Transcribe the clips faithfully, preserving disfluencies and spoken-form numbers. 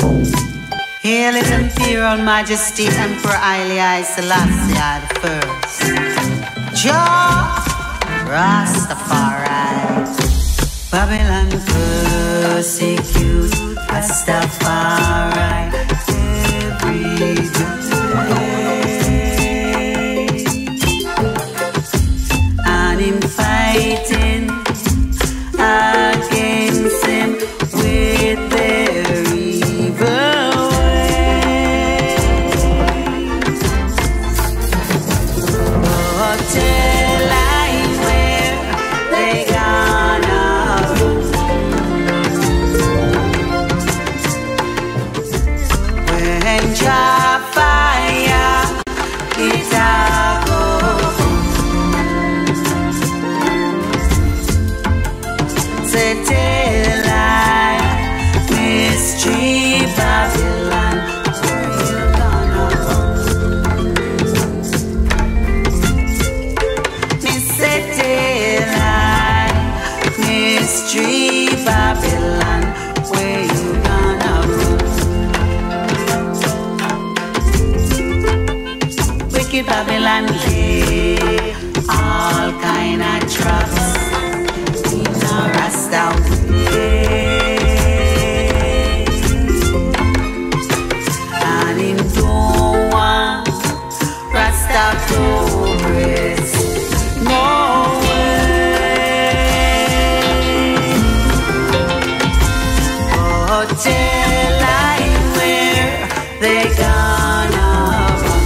Hail His Imperial Majesty Emperor Haile I Selassie the First. Jah Rastafari. Babylon persecute Rastafari every day. And him fighting against him with their evil ways. But tell I where they gonna run, when Jah fire it a go. Say tell I mystery Babylon, where you gonna run? Me say tell I mystery Babylon, where you gonna run? Wicked Babylon lay all kind of traps in a Rasta way, and him don't want Rasta progress no way. Oh, tell I where they gonna run,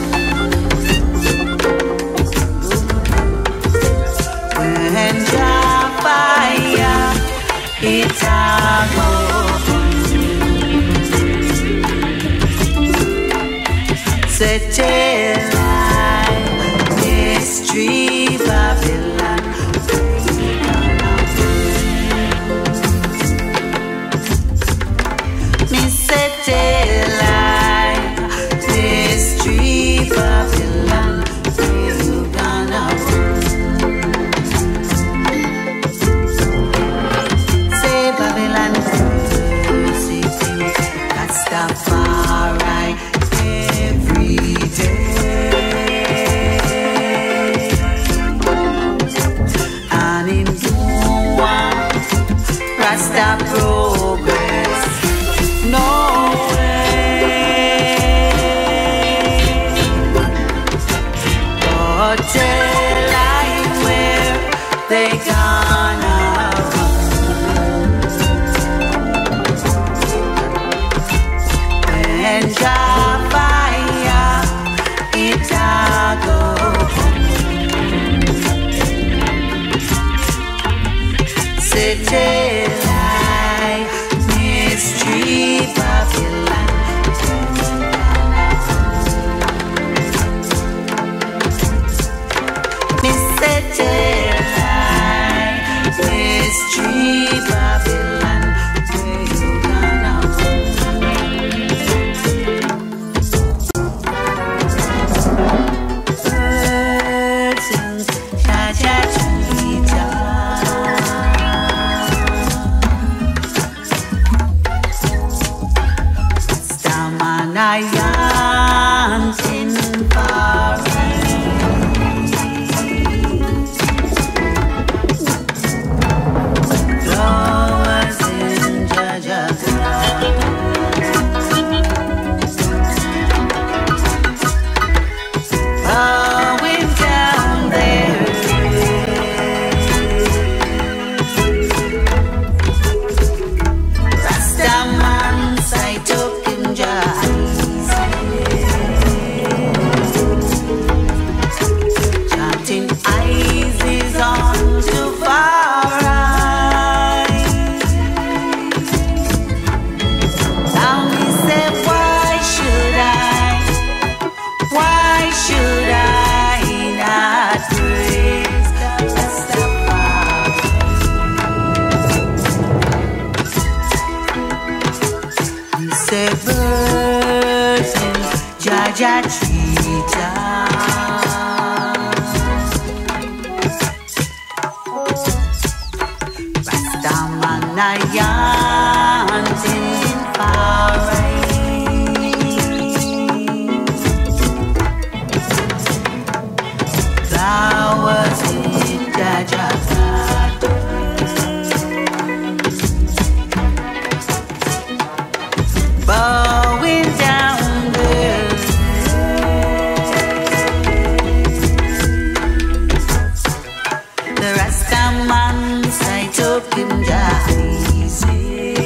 when Jah fire it a go. Say tell I mystery Babylon, where you gonna run? Me say tell I mystery Babylon, where you gonna run? Say Babylon persecute Rastafari every day, and him don't want Rasta progress no way. Oh, tell I where they gonna run, when Jah fire it a go. Say tell I mystery Babylon, me say tell I mystery Babylon, where you gonna birds and cha-cha-cheetah, Staman I am in Paris. Flowers in Jajaja, bowing down their Rastaman sight up in Jais, chanting eyes is on to far eyes. Now me say why should I, why should I not praise Rastafari? You say birds in Jaja Cheetah, Rastaman I am in Rastafari. Flowers in Jaja garden, bowing down there. The Rastaman say took him easy,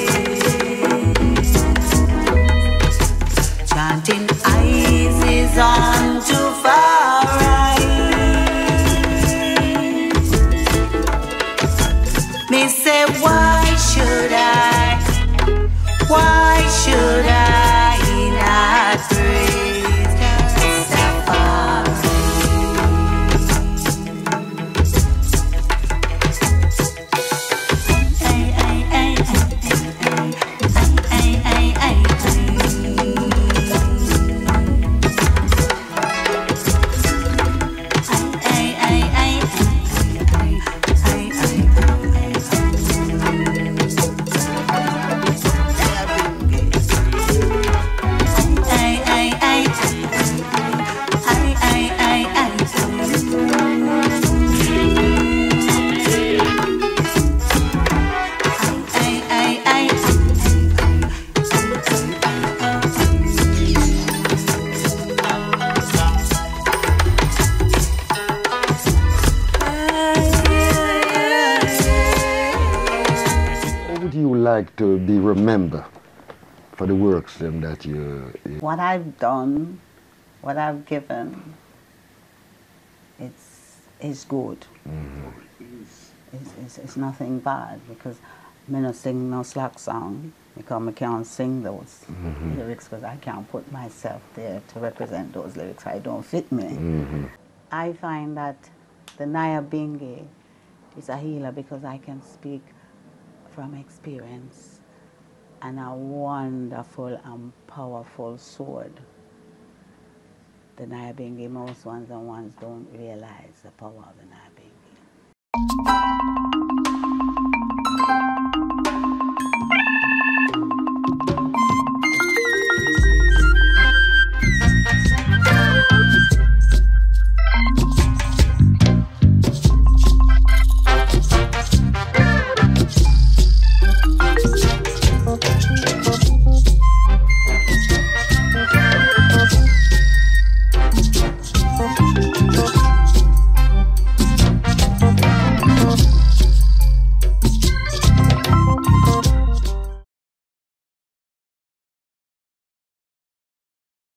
chanting Isis on to far right. Me say why should I, why should I not praise Rastafari? Like to be remembered for the works then that you, you what I've done, what I've given, it's it's good. Mm-hmm. it's, it's, it's nothing bad, because I don't sing no slack song because I can't sing those mm-hmm. lyrics, because I can't put myself there to represent those lyrics. I don't fit me. Mm-hmm. I find that the Nyabinghi is a healer because I can speak from experience, and a wonderful and powerful sword. The Nyabinghi, most ones and ones don't realize the power of the Nyabinghi.